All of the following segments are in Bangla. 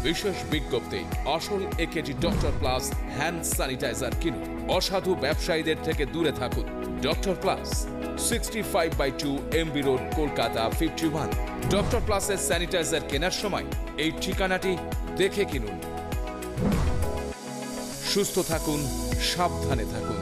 বিশেষ বিজ্ঞপ্তি, আসল AKG doctor plus hand sanitiser কিনুন। অসাধু ব্যবসায়ীদের থেকে দূরে থাকুন। Doctor plus, 65/2 MB road, Kolkata 51। Doctor প্লাসের স্যানিটাইজার কেনার সময় এই ঠিকানাটি দেখে কিনুন। সুস্থ থাকুন, সাবধানে থাকুন।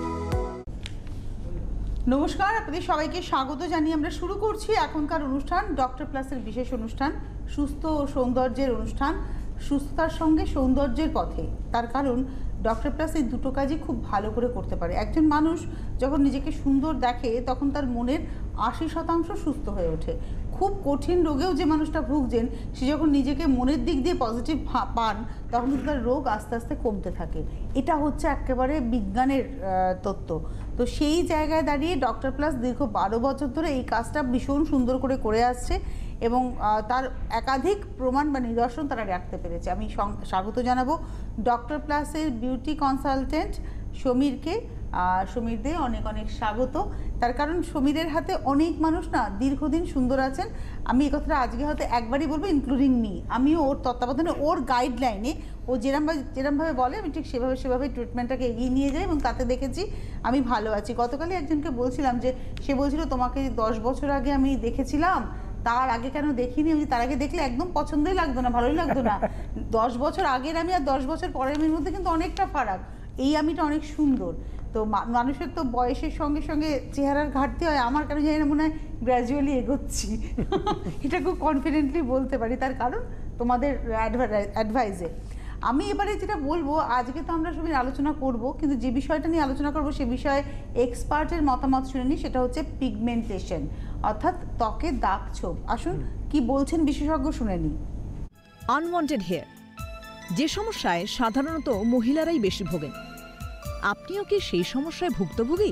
নমস্কার, আপনাদের সবাইকে স্বাগত জানিয়ে আমরা শুরু করছি এখনকার অনুষ্ঠান, ডক্টর প্লাসের বিশেষ অনুষ্ঠান, সুস্থ ও সৌন্দর্যের অনুষ্ঠান, সুস্থতার সঙ্গে সৌন্দর্যের পথে। তার কারণ ডক্টর প্লাস এই দুটো কাজই খুব ভালো করে করতে পারে। একজন মানুষ যখন নিজেকে সুন্দর দেখে তখন তার মনের 80% সুস্থ হয়ে ওঠে। খুব কঠিন রোগেও যে মানুষটা ভুগছেন, সে যখন নিজেকে মনের দিক দিয়ে পজিটিভ পান তখন কিন্তু তার রোগ আস্তে আস্তে কমতে থাকে। এটা হচ্ছে একেবারে বিজ্ঞানের তত্ত্ব। তো সেই জায়গায় দাঁড়িয়ে ডক্টর প্লাস দীর্ঘ 12 বছর ধরে এই কাজটা ভীষণ সুন্দর করে আসছে এবং তার একাধিক প্রমাণ বা নিদর্শন তারা রাখতে পেরেছে। আমি স্বাগত জানাবো ডক্টর প্লাসের বিউটি কনসালটেন্ট সমীরকে। সমীর দে, অনেক অনেক স্বাগত। তার কারণ সমীরের হাতে অনেক মানুষ না দীর্ঘদিন সুন্দর আছেন। আমি এই কথাটা আজকে হয়তো একবারই বলবো, ইনক্লুডিং মি। আমিও ওর তত্ত্বাবধানে, ওর গাইডলাইনে ও যেরমভাবে বলে আমি ঠিক সেভাবে ট্রিটমেন্টটাকে এগিয়ে নিয়ে যাই এবং তাতে দেখেছি আমি ভালো আছি। গতকালই একজনকে বলছিলাম যে সে বলছিল তোমাকে 10 বছর আগে আমি দেখেছিলাম, তার আগে কেন দেখিনি। আমি তার আগে দেখলে একদম পছন্দই লাগতো না, ভালোই লাগতো না। 10 বছর আগের আমি আর 10 বছর পরের আমির মধ্যে কিন্তু অনেকটা ফারাক। এই আমিটা অনেক সুন্দর। তো মানুষের তো বয়সের সঙ্গে সঙ্গে চেহারার ঘাটতি হয়, আমার কেন জানি না মনে হয় গ্র্যাজুয়ালি এগোচ্ছি। এটা খুব কনফিডেন্টলি বলতে পারি, তার কারণ তোমাদের অ্যাডভাইসে। আমি এবারে যেটা বলবো, আজকে তো আমরা সবাই আলোচনা করব, কিন্তু যে বিষয়টা নিয়ে আলোচনা করব সে বিষয়ে এক্সপার্টের মতামত শুনে নিই। সেটা হচ্ছে পিগমেন্টেশন, অর্থাৎ ত্বকে দাগ ছোপ। আসুন কি বলছেন বিশেষজ্ঞ শুনে নিই। আনওয়ান্টেড হেয়ার, যে সমস্যায় সাধারণত মহিলারাই বেশি ভোগেন, আপনিও কি সেই সমস্যায় ভুক্তভোগী?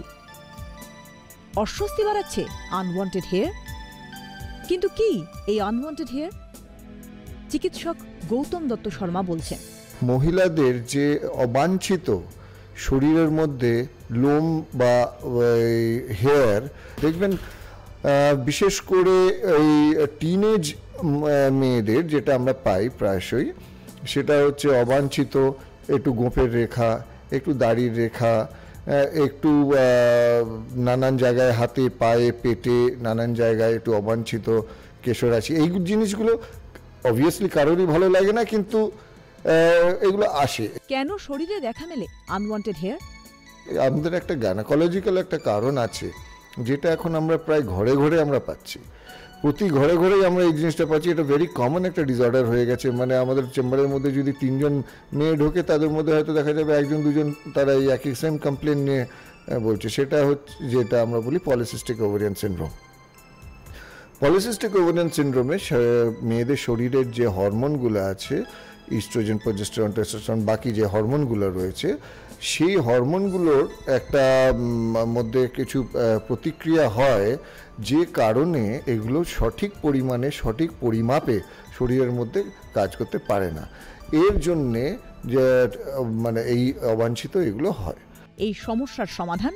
অস্বস্তি বাড়াচ্ছে আনওয়ান্টেড হেয়ার? কিন্তু কি এই আনওয়ান্টেড হেয়ার? চিকিৎসক গৌতম দত্ত শর্মা বলছেন, মহিলাদের যে অবাঞ্ছিত শরীরের মধ্যে লোম বা হেয়ার দেখবেন, বিশেষ করে এই টিনেজ মেয়েদের যেটা আমরা পাই প্রায়শই, সেটা হচ্ছে অবাঞ্ছিত একটু গোঁফের রেখা, একটু দাড়ির রেখা, একটু নানান জায়গায় হাতে পায়ে পেটে নানান জায়গায় একটু অবাঞ্ছিত কেশরাশি। এই জিনিসগুলো অবভিয়াসলি কারোরই ভালো লাগে না, কিন্তু এগুলো আসে। কেন শরীরে দেখা মেলে আনওয়ান্টেড হেয়ার? আমাদের একটা গাইনোকোলজিক্যাল একটা কারণ আছে, যেটা এখন আমরা প্রায় ঘরে ঘরে আমরা পাচ্ছি। প্রতি ঘরে ঘরেই আমরা এই জিনিসটা পাচ্ছি। এটা ভেরি কমন একটা ডিসঅর্ডার হয়ে গেছে। মানে আমাদের চেম্বারের মধ্যে যদি 3 জন মেয়ে ঢোকে, তাদের মধ্যে হয়তো দেখা যাবে 1 জন 2 জন তারা এই একই সেম কমপ্লেন নিয়ে বলছে। সেটা হচ্ছে যেটা আমরা বলি polycystic ovarian syndrome. Polycystic ovarian সিনড্রোমে মেয়েদের শরীরের যে হরমোনগুলো আছে, ইস্ট্রোজেন, প্রোজেস্টেরন, টেস্টোস্টেরন, বাকি যে হরমোনগুলো রয়েছে, সেই হরমোনগুলোর একটা মধ্যে কিছু প্রতিক্রিয়া হয়, যে কারণে এগুলো সঠিক পরিমাণে সঠিক পরিমাপে শরীরের মধ্যে কাজ করতে পারে না। এর জন্যে যে মানে এই অবাঞ্ছিত এগুলো হয়। এই সমস্যার সমাধান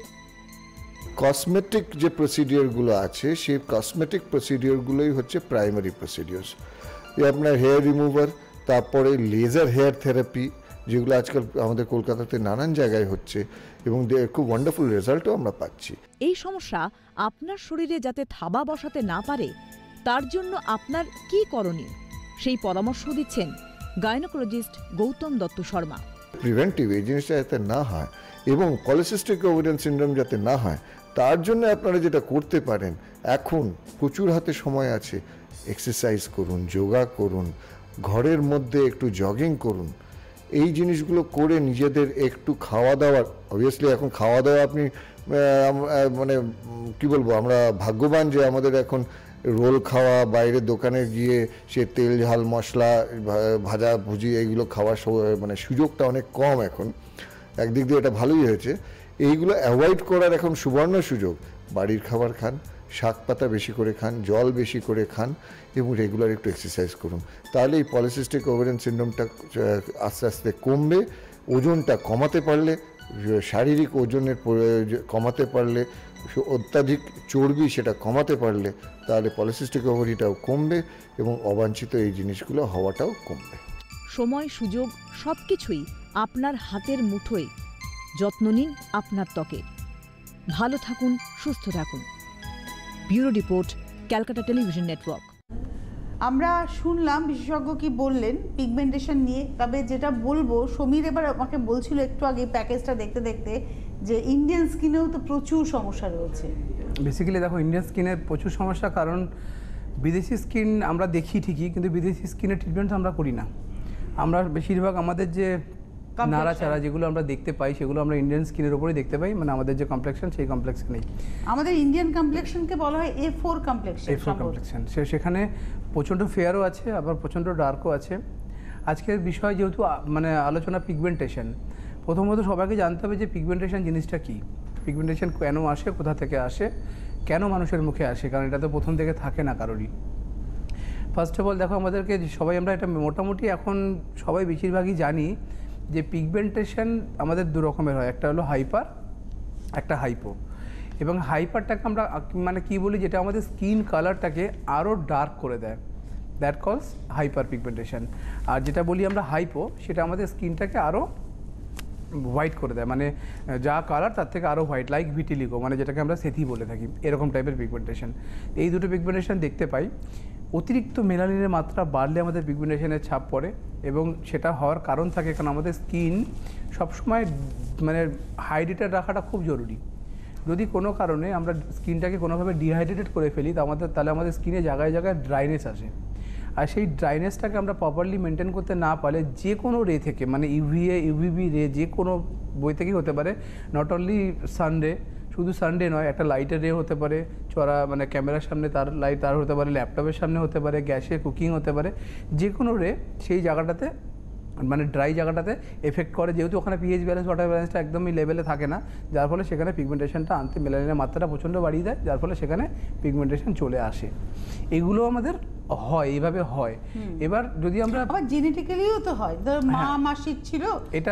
কসমেটিক যে প্রসিডিওরগুলো আছে, সেই কসমেটিক প্রসিডিওরগুলোই হচ্ছে প্রাইমারি প্রসিডিওরস। আপনার হেয়ার রিমুভার, তারপরে লেজার হেয়ার থেরাপি, যেগুলো আজকাল আমাদের কলকাতাতে নানান জায়গায় হচ্ছে এবং খুব ওয়ান্ডারফুল রেজাল্টও আমরা পাচ্ছি। এই সমস্যা আপনার শরীরে যাতে থাবা বসাতে না পারে, তার জন্য আপনার কি করণীয়, সেই পরামর্শ দিচ্ছেন গাইনোকোলজিস্ট গৌতম দত্ত শর্মা। প্রিভেন্টিভ এই জিনিসটা যাতে না হয় এবং পলিসিস্টিক ওভারিয়ান সিনড্রোম যাতে না হয়, তার জন্য আপনারা যেটা করতে পারেন, এখন প্রচুর হাতে সময় আছে, এক্সারসাইজ করুন, যোগা করুন, ঘরের মধ্যে একটু জগিং করুন। এই জিনিসগুলো করে নিজেদের একটু খাওয়া দাওয়ার, অবভিয়াসলি এখন খাওয়া দাওয়া আপনি মানে কি বলবো, আমরা ভাগ্যবান যে আমাদের এখন রোল খাওয়া, বাইরের দোকানে গিয়ে সে তেল ঝাল মশলা ভাজা ভুজি এইগুলো খাওয়ার মানে সুযোগটা অনেক কম এখন। একদিক দিয়ে এটা ভালোই হয়েছে। এইগুলো অ্যাভয়েড করার এখন সুবর্ণ সুযোগ। বাড়ির খাবার খান, শাক পাতা বেশি করে খান, জল বেশি করে খান এবং রেগুলার একটু এক্সারসাইজ করুন। তাহলে এই পলিসিস্টিক ওভারিয়ান সিনড্রোমটা আস্তে আস্তে কমবে। ওজনটা কমাতে পারলে, শারীরিক ওজনের কমাতে পারলে, অত্যাধিক চর্বি সেটা কমাতে পারলে, তাহলে পলিসিস্টিক ওভারিটাও কমবে এবং অবাঞ্ছিত এই জিনিসগুলো হওয়াটাও কমবে। সময়, সুযোগ সবকিছুই আপনার হাতের মুঠোয়। যত্ন নিন আপনার ত্বকের। ভালো থাকুন, সুস্থ থাকুন। Bureau report, Calcutta television network. আমরা শুনলাম বিশেষজ্ঞ কি বললেন পিগমেন্টেশন নিয়ে। তবে যেটা বলবো, সমীর এবার আমাকে বলছিল একটু আগে প্যাকেজটা দেখতে দেখতে যে ইন্ডিয়ান স্কিনেও তো প্রচুর সমস্যা রয়েছে। বেসিক্যালি দেখো, ইন্ডিয়ান স্কিনের প্রচুর সমস্যা, কারণ বিদেশি স্কিন আমরা দেখি ঠিকই, কিন্তু বিদেশি স্কিনের ট্রিটমেন্ট আমরা করি না। আমরা বেশিরভাগ আমাদের যে নাড়াচাড়া যেগুলো আমরা দেখতে পাই সেগুলো আমরা ইন্ডিয়ান স্কিনের উপরেই দেখতে পাই, মানে আমাদের যে কমপ্লেক্সন সেই কমপ্লেক্সনেই। আমাদের ইন্ডিয়ান কমপ্লেক্সনকে বলা হয় A4 কমপ্লেক্সন। A4 কমপ্লেক্সন, সেখানে প্রচণ্ড ফেয়ারও আছে, আবার প্রচণ্ড ডার্কও আছে। আজকের বিষয় যেহেতু মানে আলোচনা পিগমেন্টেশন, প্রথমত সবাইকে জানতে হবে যে পিগমেন্টেশন জিনিসটা কী, পিগমেন্টেশন কেন আসে, কোথা থেকে আসে, কেন মানুষের মুখে আসে, কারণ এটা তো প্রথম থেকে থাকে না কারোরই। ফার্স্ট অফ অল দেখো, আমাদেরকে সবাই আমরা এটা মোটামুটি এখন সবাই বেশিরভাগই জানি যে পিগমেন্টেশন আমাদের দু রকমের হয়, একটা হলো হাইপার, একটা হাইপো। এবং হাইপারটাকে আমরা মানে কি বলি, যেটা আমাদের স্কিন কালারটাকে আরও ডার্ক করে দেয়, দ্যাট কলস হাইপার পিগমেন্টেশন। আর যেটা বলি আমরা হাইপো, সেটা আমাদের স্কিনটাকে আরও হোয়াইট করে দেয়, মানে যা কালার তার থেকে আরও হোয়াইট, লাইক ভিটিলিগো, মানে যেটাকে আমরা সেথি বলে থাকি, এরকম টাইপের পিগমেন্টেশন। এই দুটো পিগমেন্টেশন দেখতে পাই। অতিরিক্ত মেলানিনের মাত্রা বাড়লে আমাদের পিগমেন্টেশনের ছাপ পড়ে, এবং সেটা হওয়ার কারণ থাকে কারণ আমাদের স্কিন সবসময় মানে হাইড্রেটেড রাখাটা খুব জরুরি। যদি কোনো কারণে আমরা স্কিনটাকে কোনোভাবে ডিহাইড্রেটেড করে ফেলি তাহলে আমাদের স্কিনে জায়গায় জায়গায় ড্রাইনেস আসে। আর সেই ড্রাইনেসটাকে আমরা প্রপারলি মেনটেন করতে না পারলে যে কোনো রে থেকে, মানে ইউভিএ, ইউভিবি রে, যে কোনো বই থেকেই হতে পারে, নট অনলি সানডে, শুধু সানডে নয়, একটা লাইটের রে হতে পারে, চড়া মানে ক্যামেরার সামনে তার লাইট, তার হতে পারে ল্যাপটপের সামনে হতে পারে, গ্যাসে কুকিং হতে পারে, যে কোনো রে সেই জায়গাটাতে মানে ড্রাই জায়গাটাতে এফেক্ট করে, যেহেতু ওখানে পিএইচ ব্যালেন্স, ওয়াটার ব্যালেন্সটা একদমই লেভেলে থাকে না, যার ফলে সেখানে পিগমেন্টেশনটা আনতে মেলানিনের মাত্রাটা প্রচণ্ড বাড়িয়ে দেয়, যার ফলে সেখানে পিগমেন্টেশন চলে আসে। এগুলো আমাদের হয়, এইভাবে হয়। এবার যদি আমরা আবার জেনেটিক্যালিও তো হয়, মা মাসির ছিল এটা,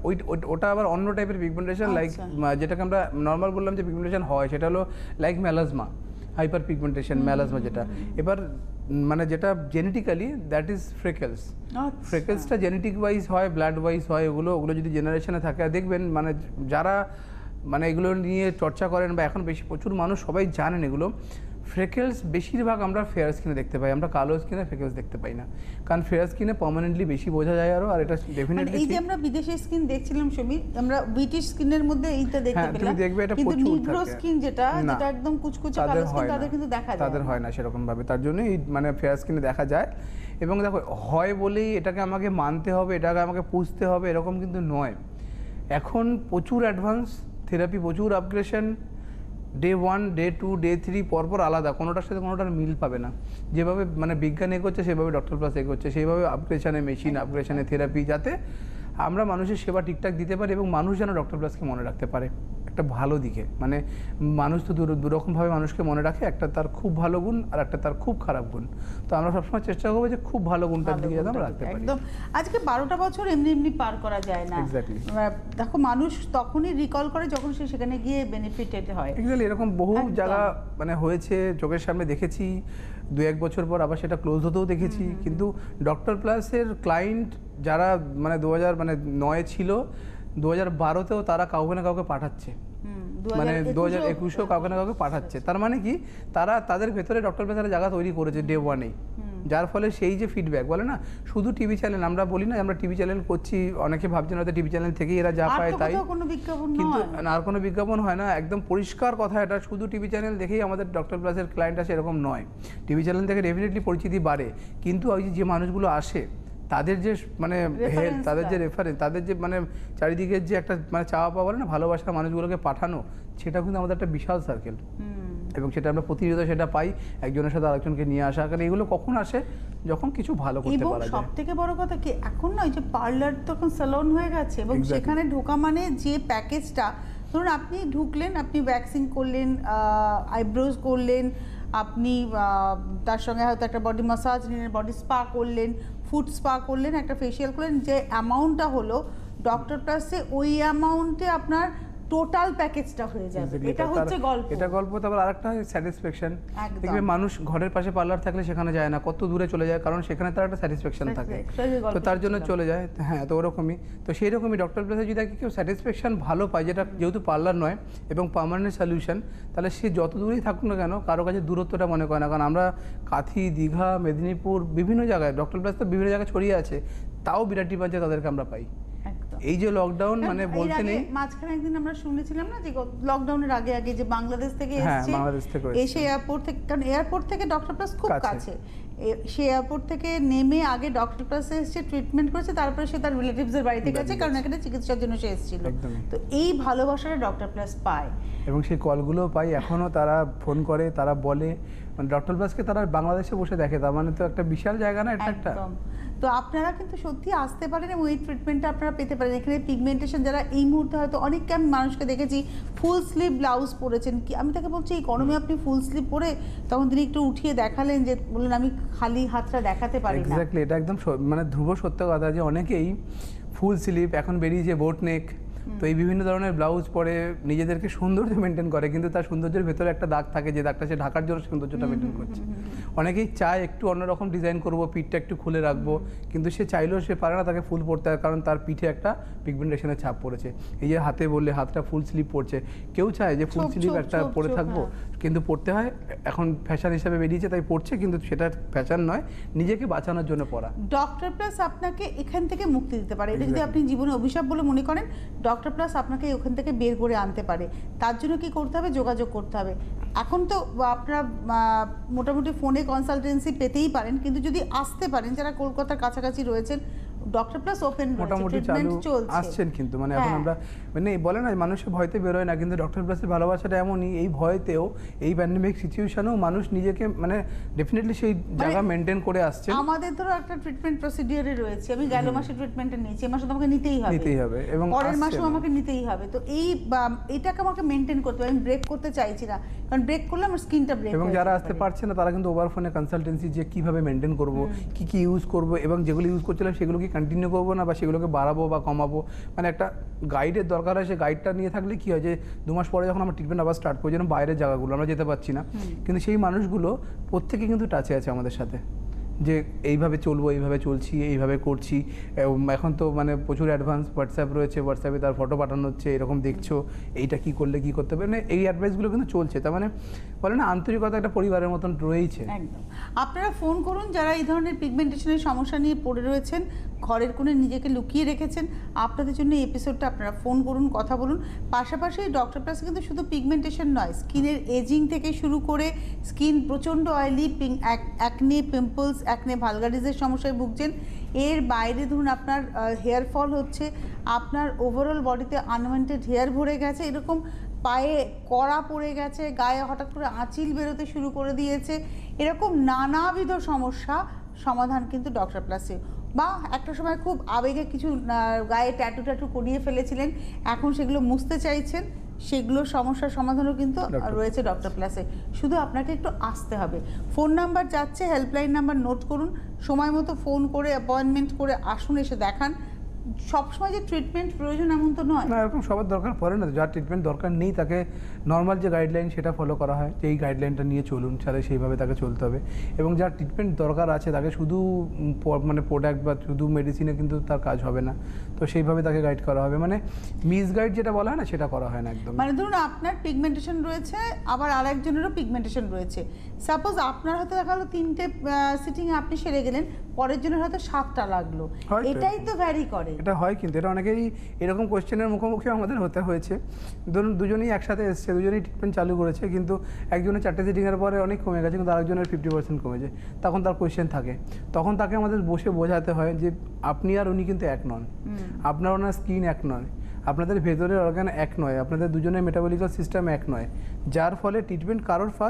ওটা আবার অন্য টাইপের পিগমেন্টেশন, লাইক যেটাকে আমরা নর্মাল বললাম যে পিগমেন্টেশন হয়, সেটা হলো like melasma, hyper pigmentation, melasma যেটা। এবার মানে যেটা জেনেটিক্যালি, দ্যাট ইজ ফ্রেকেলস। ফ্রেকেলসটা জেনেটিক ওয়াইজ হয়, ব্লাড ওয়াইজ হয়, ওগুলো যদি জেনারেশনে থাকে, আর দেখবেন মানে যারা মানে এগুলো নিয়ে চর্চা করেন বা এখন প্রচুর মানুষ সবাই জানেন এগুলো, ফ্রেকেলস বেশিরভাগ আমরা ফেয়ার স্কিনে দেখতে পাই, আমরা কালো স্কিনে ফ্রেকেলস দেখতে পাই না, কারণ ফেয়ার স্কিনে পার্মানেন্টলি বেশি বোঝা যায় আরও। আর এটা ডেফিনেটলি এই যে আমরা বিদেশি স্কিন দেখছিলাম সমীর, আমরা ব্রিটিশ স্কিনের মধ্যে এইটা দেখতে পেলাম, তুমি দেখবে এটা কিন্তু প্রচুর নিগ্রো স্কিন যেটা একদম কুচকুচে কালো স্কিন, তাদের কিন্তু দেখা যায়, তাদের হয় না সেরকম ভাবে, তার জন্যই মানে ফেয়ার স্কিনে দেখা যায়। এবং দেখো, হয় বলেই এটাকে আমাকে মানতে হবে, এটাকে আমাকে পুষতে হবে, এরকম কিন্তু নয়। এখন প্রচুর অ্যাডভান্স থেরাপি, প্রচুর আপগ্রেশন, ডে 1, ডে 2, ডে 3 পরপর আলাদা, কোনোটার সাথে কোনোটার মিল পাবে না। যেভাবে মানে বিজ্ঞান এগোচ্ছে সেভাবে ডক্টর প্লাস এগোচ্ছে, সেইভাবে আপগ্রেশনে মেশিন, আপগ্রেশনে থেরাপি, যাতে আমরা মানুষের সেবা ঠিকঠাক দিতে পারি এবং মানুষ যেন ডক্টর প্লাসকে মনে রাখতে পারে একটা ভালো দিকে। মানে মানুষ তো দুরকমভাবে মানুষকে মনে রাখে, একটা তার খুব ভালো গুণ আর একটা তার খুব খারাপ গুণ। তো আমরা সবসময় চেষ্টা করবো যে খুব ভালো গুণটার দিকে যাতে আমরা রাখতে পারি। একদম। আজকে 12টা বছর এমনি এমনি পার করা যায় না। দেখো, মানুষ তখনই রিকল করে যখন সে সেখানে গিয়ে বেনিফিটেড হয়। এক্স্যাক্টলি, এরকম বহু জায়গা মানে হয়েছে, চোখের সামনে দেখেছি, 2-1 বছর পর আবার সেটা ক্লোজ হতেও দেখেছি। কিন্তু ডক্টর প্লাসের ক্লায়েন্ট যারা মানে 2009 ছিল, 2012তেও তারা কাউকে না কাউকে পাঠাচ্ছে, মানে 2021এও কাউকে না কাউকে পাঠাচ্ছে। তার মানে কি, তাদের ভেতরে ডক্টর প্লাসের জায়গা তৈরি করেছে ডে 1-এই, যার ফলে সেই যে ফিডব্যাক, বলে না শুধু টিভি চ্যানেল, আমরা বলি না আমরা টিভি চ্যানেল করছি, অনেকে ভাবছেন হয়তো টিভি চ্যানেল থেকেই এরা যা পায় তাই, কিন্তু আর কোনো বিজ্ঞাপন হয় না। একদম পরিষ্কার কথা, এটা শুধু টিভি চ্যানেল দেখেই আমাদের ডক্টর প্লাসের ক্লায়েন্ট আসে এরকম নয়। টিভি চ্যানেল থেকে ডেফিনেটলি পরিচিতি বাড়ে, কিন্তু ওই যে মানুষগুলো আসে তাদের যে মানে হেল্প, তাদের যে রেফারেন্স, তাদের যে মানে চারিদিকের যে একটা মানে চাওয়া পাওয়া, বলে না ভালোবাসার মানুষগুলোকে পাঠানো, সেটা কিন্তু আমাদের একটা বিশাল সার্কেল, এবং সেটা আমরা প্রতিনিয়ত সেটা পাই, একজনের সাথে আরেকজনকে নিয়ে আসা। কারণ এগুলো কখন আসে, যখন কিছু ভালো করতে পারা যায়। সব থেকে বড় কথা কি, এখন না ওই যে পার্লার তখন স্যালন হয়ে গেছে, এবং সেখানে ঢোকা মানে যে প্যাকেজটা, ধরুন আপনি ঢুকলেন, আপনি ভ্যাকসিন করলেন, আইব্রোজ করলেন, আপনি তার সঙ্গে হয়তো একটা বডি ম্যাসাজ নিলেন, বডি স্পা করলেন, ফুড স্পা করলেন, একটা ফেশিয়াল করলেন, যে অ্যামাউন্টটা হলো ডক্টর প্লাসে ওই অ্যামাউন্টে আপনার টোটাল প্যাকেজটা হয়ে যাবে। এটা হচ্ছে গল্প, এটা গল্প। তারপর আরেকটা স্যাটিসফ্যাকশন। দেখবে মানুষ ঘরের পাশে পার্লার থাকলে সেখানে যায় না, কত দূরে চলে যায়, কারণ সেখানে তার একটা স্যাটিসফ্যাকশন থাকে, তো তার জন্য চলে যায়। হ্যাঁ, তো ওরকমই। তো সেই রকমই ডক্টর প্লাসে যদি কেউ স্যাটিসফ্যাকশন ভালো পায়, যেটা যেহেতু পার্লার নয় এবং পার্মানেন্ট সলিউশন, তাহলে সে যত দূরেই থাকুক না কেন কারো কাছে দূরত্বটা মনে করে না। কারণ আমরা কাঁথি, দীঘা, মেদিনীপুর বিভিন্ন জায়গায় ডক্টর প্লাস তো বিভিন্ন জায়গায় ছড়িয়ে আছে, তাও বিরাটি পাঞ্চে তাদেরকে আমরা পাই। এই যে লকডাউন মানে বলতে নেই, মাঝখানে একদিন আমরা শুনেছিলাম না যে লকডাউনের আগে আগে যে বাংলাদেশ থেকে এসে এয়ারপোর্ট থেকে, কারণ এয়ারপোর্ট থেকে ডক্টর প্লাস খুব কাছে, সে এয়ারপোর্ট থেকে নেমে আগে ডক্টর প্লাসে এসে ট্রিটমেন্ট করেছে, তারপরে সে তার রিলেটিভসের বাড়িতে গেছে, কারণ এখানে চিকিৎসার জন্য সে এসেছিল। তো এই ভালোবাসাটা ডক্টর প্লাস পায় এবং সেই কলগুলো পাই এখনও, তারা ফোন করে, তারা বলে, মানে ডক্টর প্লাসকে তারা বাংলাদেশে বসে দেখে, তার মানে তো একটা বিশাল জায়গা না এটা একটা। তো আপনারা কিন্তু সত্যি আসতে পারেন এবং এই ট্রিটমেন্টটা আপনারা পেতে পারেন। এখানে পিগমেন্টেশন যারা এই মুহূর্তে হয়তো অনেককে আমি মানুষকে দেখেছি ফুল স্লিভ ব্লাউজ পরেছেন, কি আমি তাকে বলছি এই গরমে আপনি ফুল স্লিভ পরে, তখন তিনি একটু উঠিয়ে দেখালেন যে বললেন আমি খালি হাতটা দেখাতে পারি না। এক্স্যাক্টলি, এটা একদম মানে ধ্রুব সত্য কথা যে অনেকেই ফুল স্লিভ, এখন বেরিয়েছে বোট নেক, তো এই বিভিন্ন ধরনের ব্লাউজ পরে নিজেদেরকে সৌন্দর্য মেনটেন করে, কিন্তু তার সৌন্দর্যের ভেতরে একটা দাগ থাকে, যে দাগটা সে ঢাকার জন্য সৌন্দর্যটা মেনটেন করছে। অনেকেই চায় একটু অন্যরকম ডিজাইন করব, পিঠটা একটু খুলে রাখবো, কিন্তু সে চাইলেও সে পারে না, তাকে ফুল পরতে হয়, কারণ তার পিঠে একটা পিগমেন্টেশনের ছাপ পড়েছে। এই যে হাতে বললে হাতটা ফুল স্লিভ পড়ছে, কেউ চায় যে ফুল স্লিভ একটা পরে থাকবো, কিন্তু পড়তে হয়, এখন ফ্যাশন হিসেবে বেরিয়েছে তাই পড়ছে, কিন্তু সেটা ফ্যাশন নয়, নিজেকে বাঁচানোর জন্য পড়া। ডক্টর প্লাস আপনাকে এখান থেকে মুক্তি দিতে পারে। এটা যদি আপনি জীবনে অভিশাপ বলে মনে করেন, ডক্টর প্লাস আপনাকে ওখান থেকে বের করে আনতে পারে। তার জন্য কি করতে হবে? যোগাযোগ করতে হবে। এখন তো আপনারা মোটামুটি ফোনে কনসালটেন্সি পেতেই পারেন, কিন্তু যদি আসতে পারেন, যারা কলকাতার কাছাকাছি রয়েছেন, ডক্টর প্লাস ওপেন মোটামুটি চালু আসছেন, কিন্তু মানে এখন আমরা মানে বলে না মানুষের ভয়তে বেরোয় না, কিন্তু ডক্টর প্লাসের ভালোবাসাটা এমনই, এই ভয়তেও, এই প্যান্ডেমিক সিচুয়েশনেও মানুষ নিজেকে মানে ডেফিনেটলি সেই জায়গা মেনটেন করে আসছে। আমাদের ধরো একটা ট্রিটমেন্ট প্রসিডিওরে রয়েছে, আমি গেল মাসে ট্রিটমেন্টটা নিয়েছি, এই মাসে আমাকে নিতেই হবে এবং পরের মাসেও আমাকে নিতেই হবে। তো এইটাকে আমাকে মেনটেন করতে হবে, আমি ব্রেক করতে চাইছি না, কারণ ব্রেক করলে আমার স্কিনটা ব্রেক। এবং যারা আসতে পারছে না তারা কিন্তু ওভার ফোনে কনসালটেন্সি, যে কিভাবে মেনটেন করব, কি কি ইউজ করব, এবং যেগুলো ইউজ করছিলাম সেগুলো কি কন্টিনিউ করবো না, বা সেগুলোকে বাড়াবো বা কমাবো, মানে একটা গাইডের দরকার হয়। সেই গাইডটা নিয়ে থাকলে কি হয় যে 2 মাস পরে যখন আমরা ট্রিটমেন্ট আবার স্টার্ট করি, যেন বাইরের জায়গাগুলো আমরা যেতে পারছি না, কিন্তু সেই মানুষগুলো প্রত্যেকে কিন্তু টাচে আছে আমাদের সাথে, যে এইভাবে চলবো, এইভাবে চলছি, এইভাবে করছি। এখন তো মানে প্রচুর অ্যাডভান্স হোয়াটসঅ্যাপ রয়েছে, হোয়াটসঅ্যাপে তার ফটো পাঠানো হচ্ছে, এরকম দেখছো, এইটা কি করলে কি করতে হবে, মানে এই অ্যাডভাইসগুলো কিন্তু চলছে। তার মানে বলে না আন্তরিকতা একটা পরিবারের মতন রয়েছে। একদম। আপনারা ফোন করুন যারা এই ধরনের পিগমেন্টেশনের সমস্যা নিয়ে পড়ে রয়েছেন, ঘরের কোণে নিজেকে লুকিয়ে রেখেছেন, আপনাদের জন্য এই এপিসোডটা আপনারা ফোন করুন, কথা বলুন। পাশাপাশি ডক্টর প্লাস কিন্তু শুধু পিগমেন্টেশন নয়, স্কিনের এজিং থেকে শুরু করে স্কিন প্রচণ্ড অয়েলি, অ্যাকনে, পিম্পলস, অ্যাকনে ভালগারিজের সমস্যায় ভুগছেন, এর বাইরে ধরুন আপনার হেয়ার ফল হচ্ছে, আপনার ওভারঅল বডিতে আনওয়ান্টেড হেয়ার ভরে গেছে, এরকম পায়ে কড়া পড়ে গেছে, গায়ে হঠাৎ করে আঁচিল বেরোতে শুরু করে দিয়েছে, এরকম নানাবিধ সমস্যা সমাধান কিন্তু ডক্টর প্লাসে। বা একটা সময় খুব আবেগে কিছু গায়ে ট্যাটু করিয়ে ফেলেছিলেন, এখন সেগুলো মুছতে চাইছেন, সেগুলো সমস্যার সমাধানও কিন্তু রয়েছে ডক্টর প্লাসে। শুধু আপনাকে একটু আসতে হবে। ফোন নাম্বার যাচ্ছে, হেল্পলাইন নাম্বার নোট করুন, সময় মতো ফোন করে অ্যাপয়েন্টমেন্ট করে আসুন, এসে দেখান। সবসময় যে ট্রিটমেন্ট প্রয়োজন এমন তো নয় না, এরকম সবার দরকার পড়ে না। যার ট্রিটমেন্ট দরকার নেই তাকে নর্মাল যে গাইডলাইন সেটা ফলো করা হয়, যে এই গাইডলাইনটা নিয়ে চলুন, তাহলে সেইভাবে তাকে চলতে হবে। এবং যার ট্রিটমেন্ট দরকার আছে তাকে শুধু মানে প্রোডাক্ট বা শুধু মেডিসিনে কিন্তু তার কাজ হবে না, তো সেইভাবে তাকে গাইড করা হবে। মানে মিস গাইড যেটা বলা হয় না, সেটা করা হয় না একদম। মানে ধরুন আপনার পিগমেন্টেশন রয়েছে, আবার আরেকজনেরও পিগমেন্টেশন রয়েছে, সাপোজ আপনার হয়তো দেখা হলো 3টে সিটিংয়ে আপনি সেরে গেলেন, পরের জনের হয়তো 7টা লাগলো, এটাই তো ভ্যারি করে। এটা হয়, কিন্তু এটা অনেকেই এরকম কোয়েশ্চেনের মুখোমুখি আমাদের হতে হয়েছে। ধরুন দুজনেই একসাথে এসছে, দুজনেই ট্রিটমেন্ট চালু করেছে, কিন্তু একজনের 4টে সিটিংয়ের পরে অনেক কমে গেছে, কিন্তু আরেকজনের 50% কমেছে, তখন তার কোয়েশ্চেন থাকে, তখন তাকে আমাদের বসে বোঝাতে হয় যে আপনি আর উনি কিন্তু এক নন, আপনার ওনার স্কিন এক নয়, আপনাদের ভেতরের অর্গান এক নয়, আপনাদের দুজনের মেটাবলিক্যাল সিস্টেম এক নয়, যার ফলে ট্রিটমেন্ট কারোর ফার্স্ট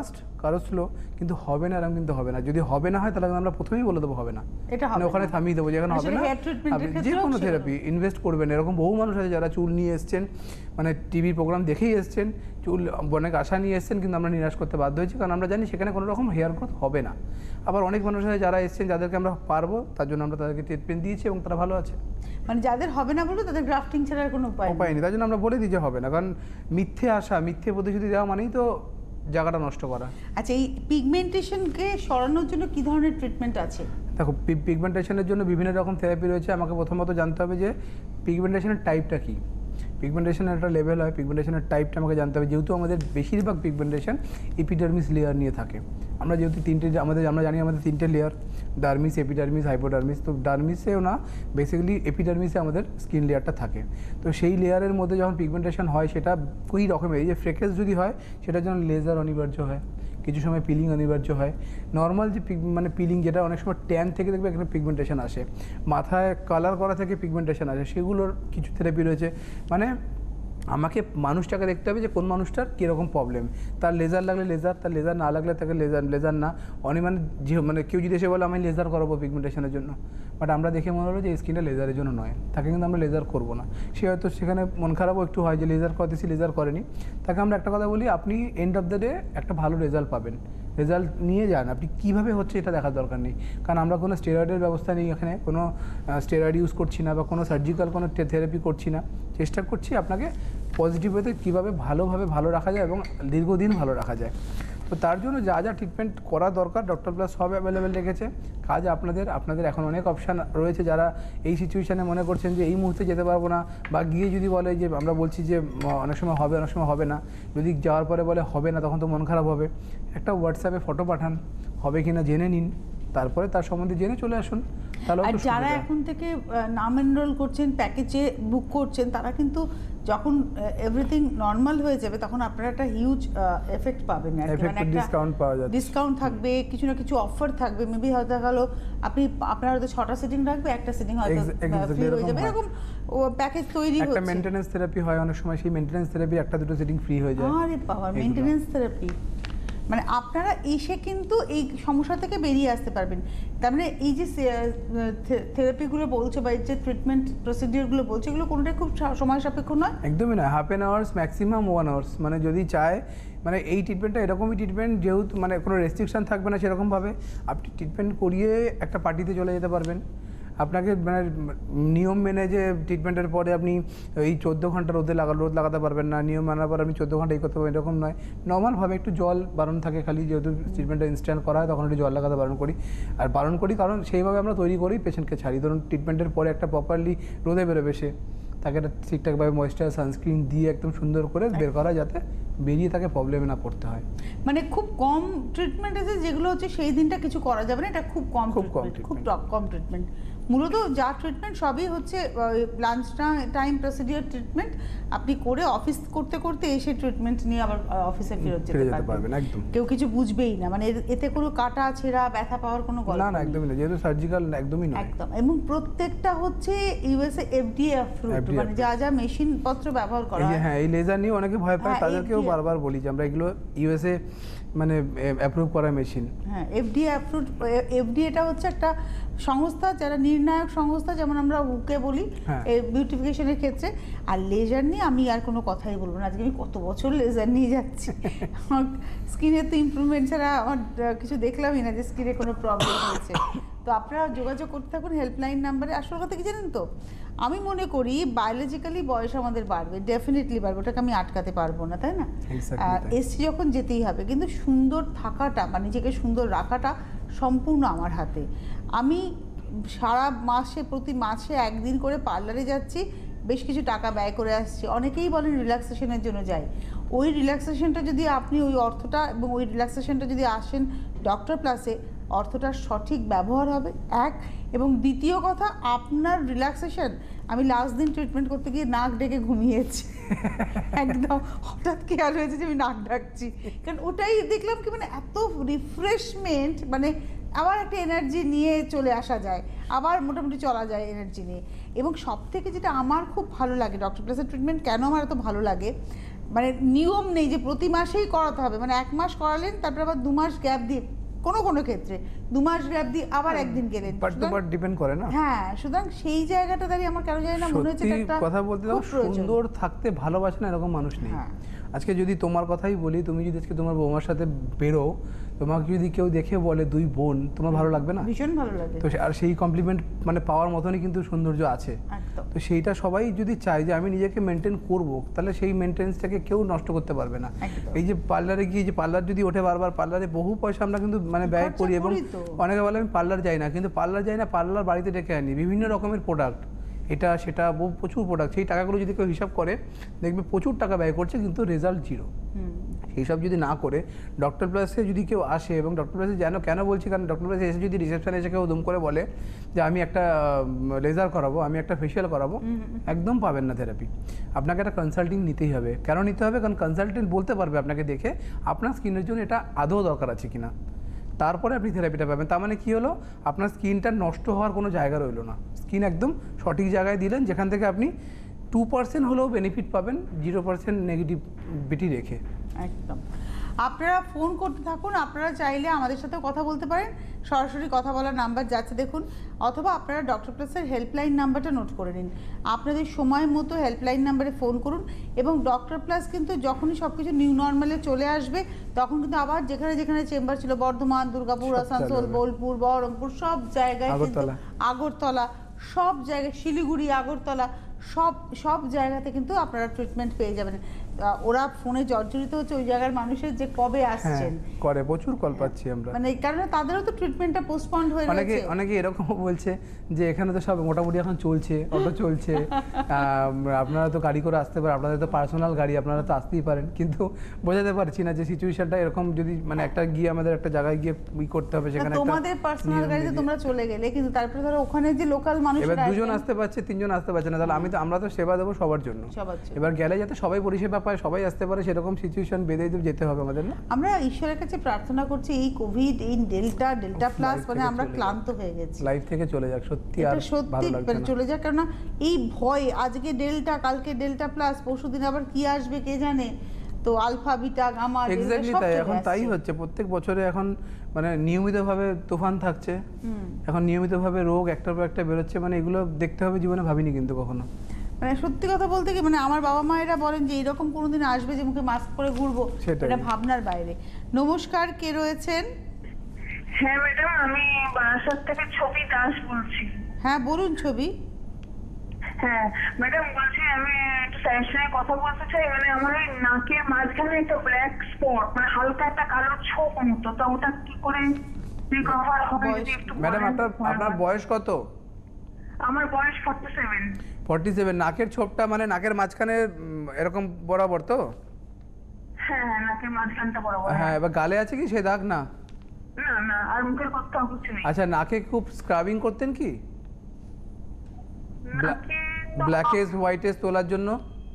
কারো স্লো, কিন্তু হবে না এরকম কিন্তু হবে না। যদি হবে না হয় তাহলে আমরা প্রথমেই বলে দেবো হবে না, এটা মানে ওখানে থামিয়ে দেবো, যেখানে হবে না আপনি যে কোনো থেরাপি ইনভেস্ট করবেন। এরকম বহু মানুষ আছে যারা চুল নিয়ে এসছেন, মানে টিভি প্রোগ্রাম দেখেই এসছেন, চুল অনেক আশা নিয়ে এসছেন, কিন্তু আমরা নিরাশ করতে বাধ্য হয়েছি, কারণ আমরা জানি সেখানে কোনো রকম হেয়ার গ্রোথ হবে না। আবার অনেক মানুষ আছে যারা এসছেন, যাদেরকে আমরা পারবো, তার জন্য আমরা তাদেরকে ট্রিটমেন্ট দিয়েছি এবং তারা ভালো আছে। মানে যাদের হবে না বলবো তাদের গ্রাফটিং ছাড়া আর কোনো উপায় নেই, তার জন্য আমরা বলে দিই যে হবে না, কারণ মিথ্যে আশা, মিথ্যে প্রতিশ্রুতি দেওয়া মানেই তো জায়গাটা নষ্ট করা। আচ্ছা, এই পিগমেন্টেশনকে সরানোর জন্য কি ধরনের ট্রিটমেন্ট আছে? দেখো, পিগমেন্টেশনের জন্য বিভিন্ন রকম থেরাপি রয়েছে। আমাকে প্রথমত জানতে হবে যে পিগমেন্টেশনের টাইপটা কী। পিগমেন্টেশনের একটা লেভেল হয়, পিগমেন্টেশনের টাইপটা আমাকে জানতে হবে। যেহেতু আমাদের বেশিরভাগ পিগমেন্টেশন এপিডার্মিস লেয়ার নিয়ে থাকে, আমরা যেহেতু আমরা জানি আমাদের 3টে লেয়ার, ডার্মিস, এপিডার্মিস, হাইপোডার্মিস। তো ডার্মিসেও না, বেসিক্যালি এপিডার্মিসে আমাদের স্কিন লেয়ারটা থাকে। তো সেই লেয়ারের মধ্যে যখন পিগমেন্টেশন হয় সেটা ওই রকমের, এই যে ফ্রেকেলস যদি হয় সেটার জন্য লেজার অনিবার্য হয়, কিছু সময় পিলিং অনিবার্য হয়। নর্মাল যে মানে পিলিং, যেটা অনেক সময় ট্যান থেকে দেখবে এখানে পিগমেন্টেশন আসে, মাথায় কালার করা থেকে পিগমেন্টেশন আসে, সেগুলোর কিছু থেরাপি রয়েছে। মানে আমাকে মানুষটাকে দেখতে হবে যে কোন মানুষটার কীরকম প্রবলেম, তার লেজার লাগলে লেজার, তার লেজার না লাগলে তাকে লেজার না। মানে মানে কেউ যদি এসে বলে আমি লেজার করাবো পিগমেন্টেশনের জন্য, বাট আমরা দেখে মনে হলো যে এই স্কিনটা লেজারের জন্য নয়, তাকে কিন্তু আমরা লেজার করবো না। সে হয়তো সেখানে মন খারাপও একটু হয় যে লেজার করতেছি, লেজার করেনি। তাকে আমরা একটা কথা বলি, আপনি এন্ড অফ দ্য ডে একটা ভালো রেজাল্ট পাবেন, রেজাল্ট নিয়ে যান। আপনি কীভাবে হচ্ছে এটা দেখার দরকার নেই, কারণ আমরা কোনো স্টেরয়েডের ব্যবস্থা নেই এখানে, কোনো স্টেরয়েড ইউজ করছি না, বা কোনো সার্জিক্যাল কোনো থেরাপি করছি না। চেষ্টা করছি আপনাকে পজিটিভ ওয়েতে কীভাবে ভালোভাবে ভালো রাখা যায় এবং দীর্ঘদিন ভালো রাখা যায়। তো তার জন্য যা যা ট্রিটমেন্ট করা দরকার ডক্টর প্লাস সব অ্যাভেলেবেল রেখেছে। কাজ আপনাদের এখন অনেক অপশান রয়েছে। যারা এই সিচুয়েশানে মনে করছেন যে এই মুহূর্তে যেতে পারবো না, বা গিয়ে যদি বলে যে আমরা বলছি যে অনেক সময় হবে, অনেক সময় হবে না, যদি যাওয়ার পরে বলে হবে না, তখন তো মন খারাপ হবে। একটা হোয়াটসঅ্যাপে ফটো পাঠান, হবে কি না জেনে নিন, তারপরে তার সম্বন্ধে জেনে চলে আসুন। আর যারা এখন থেকে নাম এনরোল করছেন, প্যাকেজে বুক করছেন, তারা কিন্তু যখন এভরিথিং নর্মাল হয়ে যাবে তখন আপনারা একটা হিউজ এফেক্ট পাবেন, ডিসকাউন্ট থাকবে, কিছু না কিছু অফার থাকবে। মেবি হয়তো গেল আপনার হয়তো 6টা সিটিং রাখবে, একটা সিটিং হয়তো ফ্রি হয়ে যাবে, এরকম প্যাকেজ তৈরি হচ্ছে। একটা মেইনটেনেন্স থেরাপি হয় অনেক সময়, সেই মেইনটেনেন্স থেরাপি একটা দুটো সিটিং ফ্রি হয়ে যায়। আরে বাবা, মেইনটেনেন্স থেরাপি মানে আপনারা এসে কিন্তু এই সমস্যা থেকে বেরিয়ে আসতে পারবেন। তার মানে এই যে থেরাপিগুলো বলছো বা এই যে ট্রিটমেন্ট প্রসিডিওরগুলো বলছো, এগুলো কোনোটাই খুব সময় সাপেক্ষ নয়? একদমই নয়, 1/2 আওয়ার্স ম্যাক্সিমাম 1 আওয়ার্স। মানে যদি চায়, মানে এই ট্রিটমেন্টটা এরকমই ট্রিটমেন্ট, যেহেতু মানে কোনো রেস্ট্রিকশান থাকবে না সেরকমভাবে, আপনি ট্রিটমেন্ট করিয়ে একটা পার্টিতে চলে যেতে পারবেন। আপনাকে মানে নিয়ম মেনে যে ট্রিটমেন্টের পরে আপনি এই 14 ঘন্টা রোদ লাগাতে পারবেন না, নিয়ম মানার পর আপনি 14 ঘন্টা এই করতে পারবেন, এরকম নয়। নর্মালভাবে একটু জল বারণ থাকে খালি, যেহেতু ট্রিটমেন্টটা ইনস্ট্যান্ট করা হয় তখন একটু জল লাগাতে বারণ করি, কারণ সেইভাবে আমরা তৈরি করি পেশেন্টকে ছাড়ি। ধরুন ট্রিটমেন্টের পরে একটা প্রপারলি রোদে বেরোবে সে, তাকে একটা ঠিকঠাকভাবে ময়েশ্চার সানস্ক্রিন দিয়ে একদম সুন্দর করে বের করা, যাতে বেরিয়ে তাকে প্রবলেমে না পড়তে হয়। মানে খুব কম ট্রিটমেন্ট আছে যেগুলো হচ্ছে সেই দিনটা কিছু করা যাবে না, এটা খুব কম ট্রিটমেন্ট। মূলত যা ট্রিটমেন্ট সবই হচ্ছে লাঞ্চ টাইম প্রসিডিওর ট্রিটমেন্ট, আপনি করে অফিস করতে করতে এসে ট্রিটমেন্ট নিয়ে আবার অফিসে ফেরত যেতে পারবেন। একদম কেউ কিছু বুঝবেই না, মানে এতে কোনো কাটা ছেঁড়া ব্যথা পাওয়ার কোনো গল্প না, একদমই না, যেহেতু সার্জিক্যাল একদমই না একদম। এবং প্রত্যেকটা হচ্ছে ইউএসএ এফডিএ অ্যাপ্রুভড, মানে যা যা মেশিন পত্র ব্যবহার করা হয়। হ্যাঁ, এই লেজার নিয়ে অনেকে ভয় পায়, তাদেরকেও বারবার বলি যে আমরা এগুলো ইউএসএ মানে অ্যাপ্রুভ করা মেশিন। হ্যাঁ, এফডিএ অ্যাপ্রুভড। এফডিএটা হচ্ছে একটা সংস্থা, যারা নির্ণায়ক সংস্থা, যেমন আমরা উকে বলি বিউটিফিকেশনের ক্ষেত্রে। আর লেজার নিয়ে আমি আর কোনো কথাই বলবো না, আজকে আমি কত বছর লেজার নিয়ে যাচ্ছি, আমার স্কিনে তো ইমপ্রুভমেন্ট ছাড়া আমার কিছু দেখলামই না যে স্কিনে কোনো প্রবলেম হয়েছে। তো আপনারা যোগাযোগ করতে থাকুন হেল্পলাইন নাম্বারে। আসল কথা কি জানেন তো, আমি মনে করি বায়োলজিক্যালি বয়স আমাদের বাড়বে, ডেফিনেটলি বাড়বে, ওটাকে আমি আটকাতে পারবো না, তাই না? এসছি যখন যেতেই হবে, কিন্তু সুন্দর থাকাটা বা নিজেকে সুন্দর রাখাটা সম্পূর্ণ আমার হাতে। আমি সারা মাসে প্রতি মাসে একদিন করে পার্লারে যাচ্ছি, বেশ কিছু টাকা ব্যয় করে আসছি। অনেকেই বলেন রিল্যাক্সেশনের জন্য যাই, ওই রিল্যাক্সেশনটা যদি আপনি ওই অর্থটা এবং ওই রিল্যাক্সেশনটা যদি আসেন ডক্টর প্লাসে, অর্থটার সঠিক ব্যবহার হবে এক। এবং দ্বিতীয় কথা, আপনার রিল্যাক্সেশন, আমি লাস্ট দিন ট্রিটমেন্ট করতে গিয়ে নাক ডেকে ঘুমিয়েছি, একদম হঠাৎ খেয়াল হয়েছে যে আমি নাক ডাকছি, কারণ ওটাই দেখলাম কি মানে এত রিফ্রেশমেন্ট, মানে আবার একটা এনার্জি নিয়ে চলে আসা যায়, আবার মোটামুটি চলা যায় এনার্জি নিয়ে। এবং সব থেকে যেটা আমার খুব ভালো লাগে ডক্টর প্লাসের ট্রিটমেন্ট, কেন আমার এত ভালো লাগে, মানে নিয়ম নেই যে প্রতি মাসেই করাতে হবে, মানে 1 মাস করালেন তারপর আবার 2 মাস গ্যাপ দিয়ে, কোনো কোনো ক্ষেত্রে 2 মাস গ্যাপ দিয়ে আবার একদিন গেলেন, বাট তো বাট ডিপেন্ড করে না। হ্যাঁ, সুতরাং সেই জায়গাটা দাঁড়িয়ে আমার কেন জানি না মনে হচ্ছে এটা একটা কথা বলতে দাও, সুন্দর থাকতে ভালোবাসে না এরকম মানুষ নেই। আজকে যদি তোমার কথাই বলি, তুমি যদি আজকে তোমার বৌমার সাথে বেরো, তোমাকে যদি কেউ দেখে বলে 2 বোন, তোমার ভালো লাগবে না? ভীষণ ভালো লাগে। তো আর সেই কমপ্লিমেন্ট মানে পাওয়ার মতনই কিন্তু সৌন্দর্য আছে। তো সেইটা সবাই যদি চায় যে আমি নিজেকে মেনটেন করব, তাহলে সেই মেনটেন্সটাকে কেউ নষ্ট করতে পারবে না। এই যে পার্লারে গিয়ে যে পার্লার যদি ওঠে বারবার, পার্লারে বহু পয়সা আমরা কিন্তু মানে ব্যয় করি, এবং অনেকে বলে আমি পার্লার যাই না, কিন্তু পার্লার যাই না, পার্লার বাড়িতে ডেকে আনি বিভিন্ন রকমের প্রোডাক্ট, এটা সেটা প্রচুর প্রোডাক্ট, সেই টাকাগুলো যদি কেউ হিসাব করে দেখবে প্রচুর টাকা ব্যয় করছে কিন্তু রেজাল্ট জিরো। এইসব যদি না করে ডক্টর প্লাসে যদি কেউ আসে, এবং ডক্টর প্লাসে কেন বলছি, কারণ ডক্টর প্লাসে এসে যদি রিসেপশনে এসে কেউ দুম করে বলে যে আমি একটা লেজার করাবো, আমি একটা ফেশিয়াল করাবো, একদম পাবেন না থেরাপি। আপনাকে একটা কনসাল্টিং নিতেই হবে। কেন নিতে হবে? কারণ কনসালটেন্ট বলতে পারবে আপনাকে দেখে আপনার স্কিনের জন্য এটা আদৌ দরকার আছে কিনা, তারপরে আপনি থেরাপিটা পাবেন। তার মানে কী হলো, আপনার স্কিনটা নষ্ট হওয়ার কোনো জায়গা রইলো না, স্কিন একদম সঠিক জায়গায় দিলেন, যেখান থেকে আপনি 2% হলেও বেনিফিট পাবেন, 0% নেগেটিভিটি রেখে। একদম। আপনারা ফোন করতে থাকুন, আপনারা চাইলে আমাদের সাথেও কথা বলতে পারেন, সরাসরি কথা বলার নাম্বার যাচ্ছে দেখুন, অথবা আপনারা ডক্টর প্লাসের হেল্পলাইন নাম্বারটা নোট করে নিন। আপনাদের সময় মতো হেল্পলাইন নাম্বারে ফোন করুন, এবং ডক্টর প্লাস কিন্তু যখনই সব কিছু নিউ নর্মালে চলে আসবে তখন কিন্তু আবার যেখানে যেখানে চেম্বার ছিল, বর্ধমান, দুর্গাপুর, আসানসোল, বোলপুর, বহরমপুর, সব জায়গায় কিন্তু, আগরতলা, সব জায়গায়, শিলিগুড়ি, আগরতলা, সব জায়গাতে কিন্তু আপনারা ট্রিটমেন্ট পেয়ে যাবেন। ওরা ফোনে জর্জরিত হচ্ছে ওই জায়গার মানুষের যে কবে আসছেন, করে প্রচুর কল পাচ্ছি আমরা, মানে এই কারণে তাদেরও তো ট্রিটমেন্টটা পোস্টপন্ড হয়ে গেছে। অনেকে এরকম বলছে যে এখানে তো সব মোটামুটি এখন চলছে, অটো চলছে, আপনারা তো গাড়ি করে আসতে পারেন, আপনাদের তো পার্সোনাল গাড়ি, আপনারা তো আসতেই পারেন, কিন্তু বোঝাতে পারছি না যে সিচুয়েশনটা এরকম, যদি মানে একটা গিয়ে আমাদের একটা জায়গায় গিয়ে করতে হবে, সেখানে তোমাদের পার্সোনাল গাড়িতে তোমরা চলে গেলে, কিন্তু তারপরে ধরো ওখানে যে লোকাল মানুষ, এবার 2 জন আসতে পারছে, 3 জন আসতে পারছে না, তাহলে আমরা তো সেবা দেবো সবার জন্য। এবার গেলে যাতে সবাই পরিষেবা পায়, সবাই আসতে পারে, সেরকম সিচুয়েশন বেঁধে যেতে হবে আমাদের না। আমরা ঈশ্বরের কাছে প্রার্থনা করছি এই কোভিড, এই ডেল্টা প্লাস, মানে আমরা ক্লান্ত হয়ে গেছি, লাইফ থেকে চলে যাক, সত্যি আর ভালো লাগছে না, চলে যাক। কারণ এই ভয়, আজকে ডেল্টা, কালকে ডেল্টা প্লাস, পরশুদিন আবার কি আসবে কে জানে, তো আলফা, বিটা, গামা, এক্স্যাক্টলি তাই, এখন তাই হচ্ছে প্রত্যেক বছরে। এখন মানে নিয়মিতভাবে তুফান থাকছে, এখন নিয়মিতভাবে রোগ একটার পর একটা বেরোচ্ছে, মানে এগুলো দেখতে হবে, জীবনে ভাবিনি কিন্তু কখনো। মানে সত্যি কথা বলতে কি, মানে আমার বাবা মায়েরা বলেন যে এইরকম কোনোদিন আসবে যে মুখে মাস্ক পরে ঘুরবো, এটা ভাবনার বাইরে। নমস্কার, কে রয়েছেন? হ্যাঁ ম্যাডাম, আমি বারাসাত থেকে ছবি দাস বলছি। হ্যাঁ বলুন ছবি। হ্যাঁ ম্যাডাম, বলছি আমি একটু স্যারের সঙ্গে কথা বলতে চাই। মানে আমার ওই নাকের মাঝখানে একটা ব্ল্যাক স্পট, মানে হালকা একটা কালো ছোপ মতো, তো ওটা কি করে রিকভার হবে যদি একটু বলেন। ম্যাডাম আপনার বয়স কত? আমার বয়স 47। 47। নাকের ছোপটা মানে নাকের মাঝখানে এরকম বরাবর তো? হ্যাঁ, নাকের মাঝখানটা বরাবর। হ্যাঁ, এবার গালে আছে কি সে দাগ? না না, আর মুখের কথা কিছু নেই। আচ্ছা, নাকে খুব স্ক্রাবিং করতেন কি ব্ল্যাকেজ হোয়াইটেজ তোলার জন্য?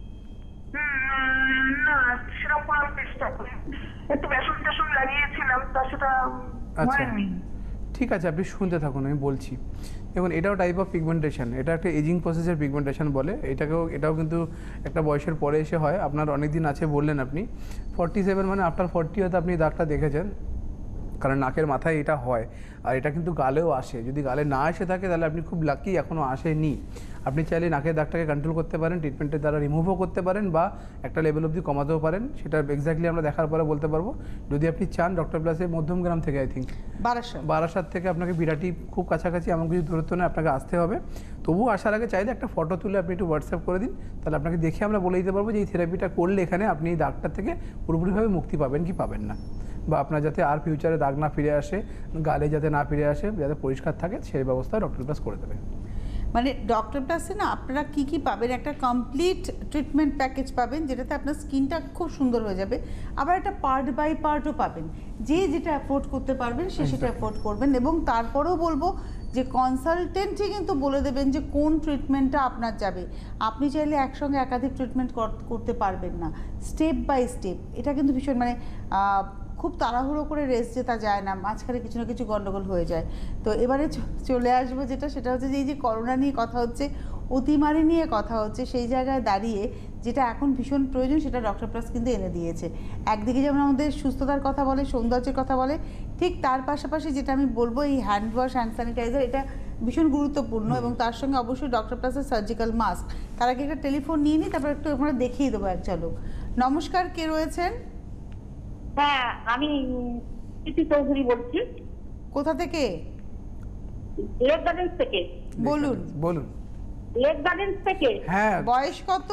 না, সেরকম আমি চেষ্টা করি, একটু বেসন টেসন লাগিয়েছিলাম, তা সেটা হয়নি। ঠিক আছে, আপনি শুনতে থাকুন, আমি বলছি। দেখুন, এটাও টাইপ অফ পিগমেন্টেশন, এটা একটা এজিং প্রসেসের পিগমেন্টেশন বলে। এটাও কিন্তু একটা বয়সের পরে এসে হয়। আপনার অনেক দিন আছে বললেন আপনি, 47 মানে আফটার 40 হয়তো আপনি দাগটা দেখেছেন, কারণ নাকের মাথায় এটা হয়। আর এটা কিন্তু গালেও আসে, যদি গালে না এসে থাকে তাহলে আপনি খুব লাকি, এখনও আসেনি। আপনি চাইলে নাকের দাগটাকে কন্ট্রোল করতে পারেন, ট্রিটমেন্টের দ্বারা রিমুভও করতে পারেন, বা একটা লেভেল অবধি কমাতেও পারেন। সেটা এক্স্যাক্টলি আমরা দেখার পরে বলতে পারবো। যদি আপনি চান, ডক্টর প্লাসে মধ্যমগ্রাম থেকে, আই থিঙ্ক বারাসাত থেকে আপনাকে বিরাটি খুব কাছাকাছি, এমন কিছু দূরত্ব নয়, আপনাকে আসতে হবে। তবুও আসার আগে চাইলে একটা ফটো তুলে আপনি একটু হোয়াটসঅ্যাপ করে দিন, তাহলে আপনাকে দেখে আমরা বলে দিতে পারবো যে এই থেরাপিটা করলে এখানে আপনি এই দাগটা থেকে পুরোপুরিভাবে মুক্তি পাবেন কি পাবেন না, বা আপনার যাতে আর ফিউচারে দাগ না ফিরে আসে, গালে যাতে না ফিরে আসে, যাতে পরিষ্কার থাকে, সেই ব্যবস্থা ডক্টর প্লাস করে দেবে। মানে ডক্টর প্লাসে না আপনারা কি পাবেন, একটা কমপ্লিট ট্রিটমেন্ট প্যাকেজ পাবেন, যেটাতে আপনার স্কিনটা খুব সুন্দর হয়ে যাবে। আবার একটা পার্ট বাই পার্টও পাবেন, যে যেটা অ্যাফোর্ড করতে পারবেন সেটা অ্যাফোর্ড করবেন। এবং তারপরেও বলবো যে কনসালটেন্টই কিন্তু বলে দেবেন যে কোন ট্রিটমেন্টটা আপনার যাবে। আপনি চাইলে একসঙ্গে একাধিক ট্রিটমেন্ট করতে পারবেন না, স্টেপ বাই স্টেপ। এটা কিন্তু ভীষণ মানে খুব তাড়াহুড়ো করে রেস্ট যেটা যায় না, মাঝখানে কিছু না কিছু গন্ডগোল হয়ে যায়। তো এবারে চলে আসবো সেটা হচ্ছে যে এই যে করোনা নিয়ে কথা হচ্ছে, অতিমারি নিয়ে কথা হচ্ছে, সেই জায়গায় দাঁড়িয়ে যেটা এখন ভীষণ প্রয়োজন সেটা ডক্টর প্লাস কিন্তু এনে দিয়েছে। একদিকে যেমন আমাদের সুস্থতার কথা বলে, সৌন্দর্যের কথা বলে, ঠিক তার পাশাপাশি যেটা আমি বলবো এই হ্যান্ড ওয়াশ, হ্যান্ড স্যানিটাইজার এটা ভীষণ গুরুত্বপূর্ণ, এবং তার সঙ্গে অবশ্যই ডক্টর প্লাসের সার্জিক্যাল মাস্ক। তার আগে একটা টেলিফোন নিয়ে নিই, তারপর একটু আমরা দেখিয়ে দেবো এক ঝলক। নমস্কার, কে রয়েছেন? হ্যাঁ, আমি প্রীতি চৌধুরী বলছি। কোথা থেকে? লেক গার্ডেন্স থেকে। বলুন। বলুন। লেক গার্ডেন্স থেকে। হ্যাঁ, বয়স কত?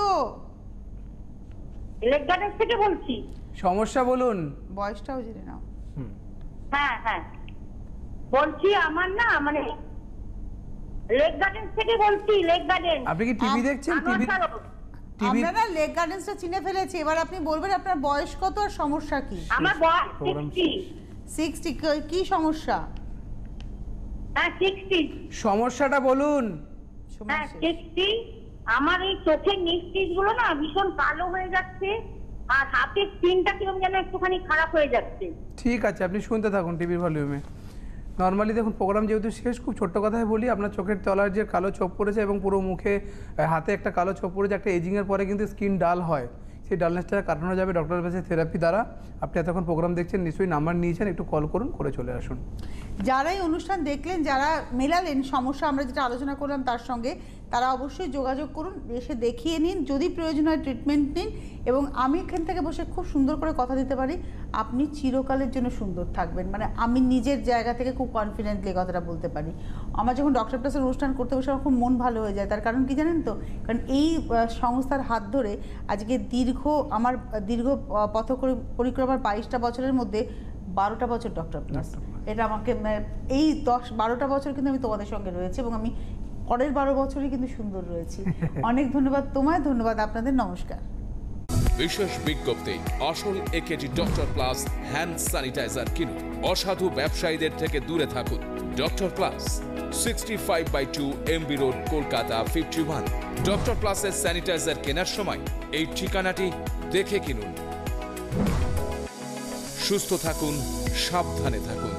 লেক গার্ডেন্স থেকে বলছি। সমস্যা বলুন। বয়সটাও জেনে নাও। হ্যাঁ হ্যাঁ, বলছি আমার না মানে লেক গার্ডেন্স থেকে বলছি। Lake Garden. আপনি কি টিভি দেখছেন? টিভি আমরা না লেক গার্ডেন্সটা চিনে ফেলেছি। এবার আপনি বলবেন আপনার বয়স কত আর সমস্যা কি? আমার বয়স 60। কি সমস্যা? হ্যাঁ 60। সমস্যাটা বলুন। হ্যাঁ 60। আমার এই চোখের নিচ গুলো না ভীষণ কালো হয়ে যাচ্ছে, আর হাতের স্কিনটা কিরকম যেন একটুখানি খারাপ হয়ে যাচ্ছে। ঠিক আছে, আপনি শুনতে থাকুন টিভির ভলিউমে। নর্মালি দেখুন, প্রোগ্রাম যেহেতু শেষ, খুব ছোট্ট কথায় বলি, আপনার চোখের তলার যে কালো ছোপ পড়েছে এবং পুরো মুখে হাতে একটা কালো ছোপ পড়েছে, একটা এজিংয়ের পরে কিন্তু স্কিন ডাল হয়। সেই ডালনেসটা কাটানো যাবে ডক্টর প্লাসের থেরাপি দ্বারা। আপনি এতক্ষণ প্রোগ্রাম দেখছেন, নিশ্চয়ই নাম্বার নিয়েছেন, একটু কল করুন, করে চলে আসুন। যারা এই অনুষ্ঠান দেখলেন, যারা মেলালেন সমস্যা আমরা যেটা আলোচনা করলাম তার সঙ্গে, তারা অবশ্যই যোগাযোগ করুন, এসে দেখিয়ে নিন, যদি প্রয়োজন হয় ট্রিটমেন্ট নিন। এবং আমি এখান থেকে বসে খুব সুন্দর করে কথা দিতে পারি, আপনি চিরকালের জন্য সুন্দর থাকবেন। মানে আমি নিজের জায়গা থেকে খুব কনফিডেন্টলি কথাটা বলতে পারি। আমার যখন ডক্টর প্লাসের অনুষ্ঠান করতে বসে আমার খুব মন ভালো হয়ে যায়। তার কারণ কি জানেন তো? কারণ এই সংস্থার হাত ধরে আজকে আমার দীর্ঘ পথ পরিক্রমার 22টা বছরের মধ্যে 12টা বছর ডক্টর প্লাস। এটা আমাকে এই 10-12টা বছর কিন্তু আমি তোমাদের সঙ্গে রয়েছি, এবং আমি পরের 12 বছরই কিন্তু সুন্দর রয়েছি। অনেক ধন্যবাদ তোমায়, ধন্যবাদ আপনাদের, নমস্কার। বিশেষ বিজ্ঞপ্তি, আসল AKG doctor plus hand sanitiser কিনুন। অসাধু ব্যবসায়ীদের থেকে দূরে থাকুন। Doctor plus 65/2 MB road, Kolkata 51। Doctor প্লাসের স্যানিটাইজার কেনার সময় এই ঠিকানাটি দেখে কিনুন। সুস্থ থাকুন, সাবধানে থাকুন।